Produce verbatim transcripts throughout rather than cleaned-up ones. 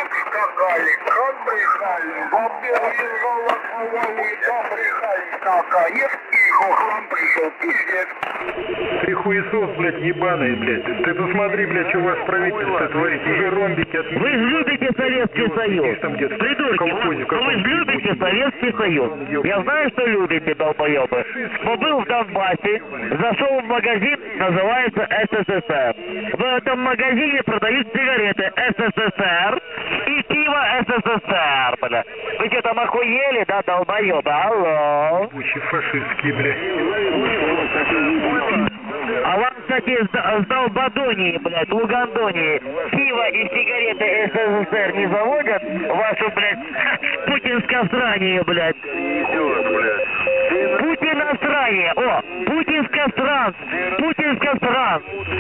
нам скакали, как брехали, во-первых, из голосовали, да брехали, наконец, и хохлам пришел пиздец. Ты хуесос, блядь, ебаный, блядь. Ты посмотри, блядь, что у вас правительство творит. Уже ромбики от... Вы же любите Советский Союз. Придурки, вы, вы же любите Советский Союз. Я знаю, что любите, долбоебы. Но был в Донбассе, зашел в магазин, называется СССР. В этом магазине продают сигареты СССР и пиво СССР, бля. Вы что там охуели, да, долбоебы? Алло. Ебучий фашистский, блядь. А вам, кстати, с Долбадонии, блядь, Лугандонии, пиво и сигареты СССР не заводят? Вашу, блядь, путинское срание, блядь. Путинострание, о, путинское стран, путинское стран.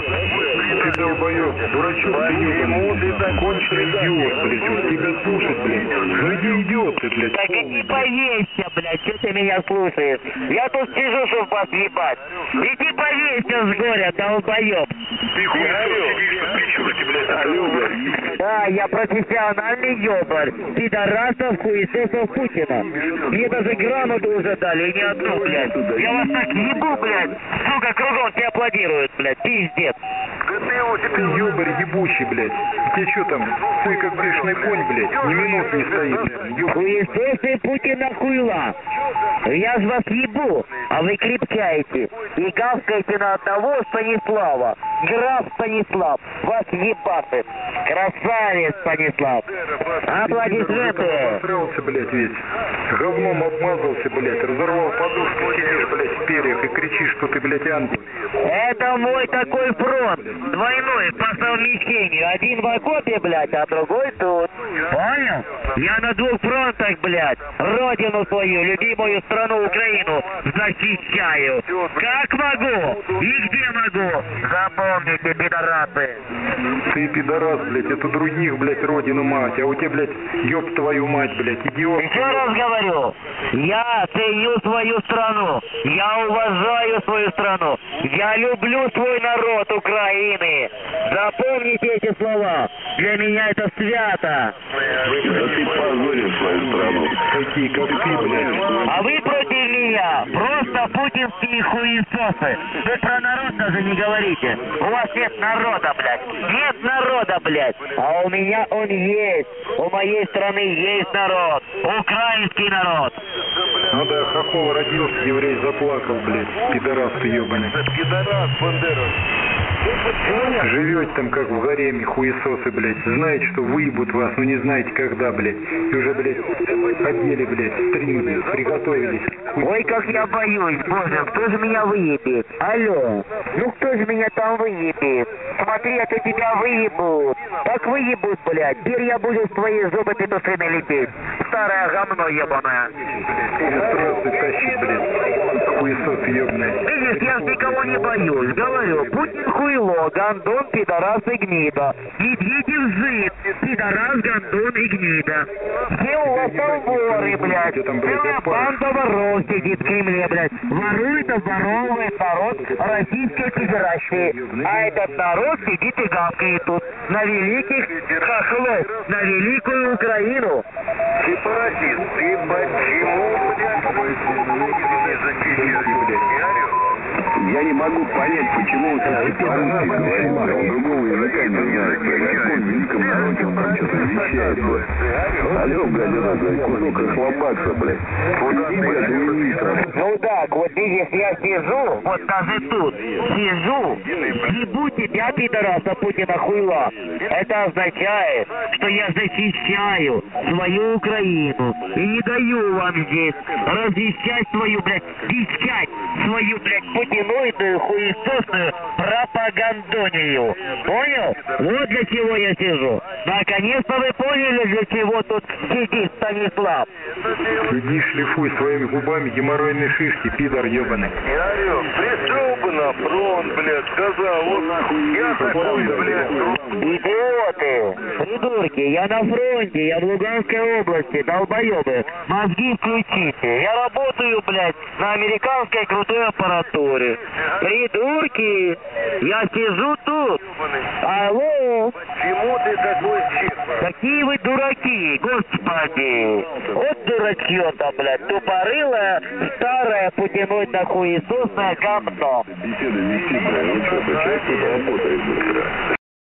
Ты долбоёб, дурачок ты ебаный, конченый идиот, блядь, вот тебя слушать, блядь. Ну иди идиот ты, блядь. Так иди повесься, блядь, что ты меня слушаешь? Я тут сижу, чтобы вас ебать. Иди повесься с горя, долбоёб. Ты хуесос сидишь на причёрке, блядь, алё, блядь. Да, я профессиональный ёбарь. Пидорасов, хуесосов Путина. Мне даже грамоту уже дали, и не одну, блядь. Я вас так ебу, блядь. Сука, кругом тебе аплодируют, блядь, пиздец. Ты ёбарь ебучий, блядь. Тебе что там, хуй как бешеный конь, блядь, ни минуты не стоит, блядь. Хуесосы Путина хуйла. Я ж вас ебу, а вы крепчаете. И гавкаете на одного Станислава. Граф Станислав, вас ебаты. Красавец Станислав. Аплодисменты. Обосрался, блядь, весь. Говном обмазался, блядь. Разорвал подушку, сидишь, блядь, в перьях и кричишь, что ты, блядь, ангел. Это мой такой фронт. Двойной по совмещению. Один в окопе, блядь, а другой тут. Понял? Я на двух фронтах, блядь. Родину свою, любимую страну Украину защищаю. Как могу и где могу. Запомните, пидорасы. Ты пидорас, блядь, это других, блядь, родину мать. А у тебя, блядь, ёб твою мать, блядь, идиот. Еще раз говорю, я ценю свою страну. Я уважаю свою страну. Я люблю свой народ Украины. Запомните эти слова. Для меня это свято. Да ты позоришь свою страну. Такие, как ты, блядь. А вы против меня. Просто путинские хуесосы. Вы про народ даже не говорите. У вас нет народа, блядь. Нет народа, блядь. А у меня он есть. У моей страны есть народ. Украинский народ. Ну да, Хохол родился, еврей заплакал, блядь. Пидорас ты ебаный. Пидорас, Бандера. Живете там как в гареме, хуесосы, блядь. Знаете, что выебут вас, но не знаете когда, блядь. И уже, блядь, одели, блядь, стринги, приготовились. Ой, как я боюсь, боже, кто же меня выебет? Алло, ну кто же меня там выебет? Смотри, это тебя выебут. Так выебут, блядь. Теперь я буду в твои зубы петушины лететь. Старое говно ебаное. Здравствуй, тащит, блядь. Хуесос ебаный. Видишь, я ж никого не боюсь. Говорю, Путин хуйло, гандон, пидорас и гнида. Медведев жид, пидорас, гандон и гнида. Все у вас там воры, блядь. Целая банда воров сидит в Кремле, блядь. Ворует, обворовывает народ Российской Федерации. А этот народ сидит и гавкает тут. На великих хохлов, на великую Украину. Сепаратист, ты почему, блядь, не защитишь, блядь? Я не могу понять, почему он сейчас по-русски говорит, он другого языка не знает, блядь, о каком великом народе он там что-то вещает, блядь. Алло, блядь, это, блядь, кусок охлобакса, блядь. Иди, блядь, уйди. Ну так, вот видишь, я сижу, вот даже тут, сижу, ебу тебя, пидораса Путина хуйла. Это означает, что я защищаю свою Украину и не даю вам здесь развещать свою, блядь, вещать свою, блядь, путиноидную хуесосную пропагандонию. Понял? Вот для чего я сижу. Наконец-то вы поняли, для чего тут сидит Станислав. Иди шлифуй своими губами геморройные шишки, пидор ебаный. Я орёл, пришел бы на фронт, блядь, сказал, вот я такой, блядь, Идиоты! Придурки, я на фронте, я в Луганской области, долбоебы. Мозги включите. Я работаю, блядь, на американской крутой аппаратуре. Придурки! Я сижу тут. Алло! Почему ты такой честный? Какие вы дураки, господи! Вот дурачье-то, блядь, тупорылое, старое, путинуть хуесосное говно. Беседа вести, да, лучше, сейчас тут работает быстро.